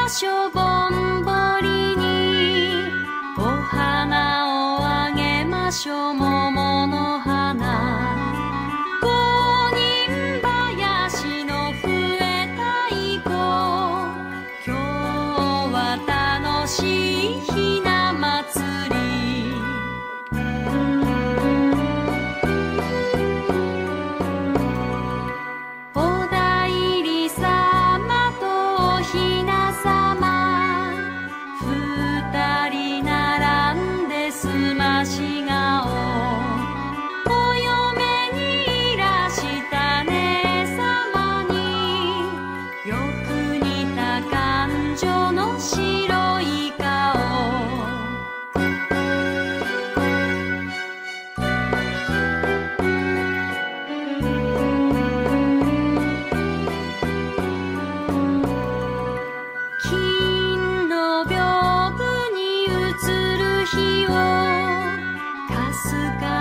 ましょうぼんぼりにお花をあげましょう桃の花五人林の笛太鼓今日は楽しいひな祭りおだいりさまとおひなさま二人並んですまし顔お嫁にいらした姉様によく似た感情の白い顔金の屏風に映る日をかすか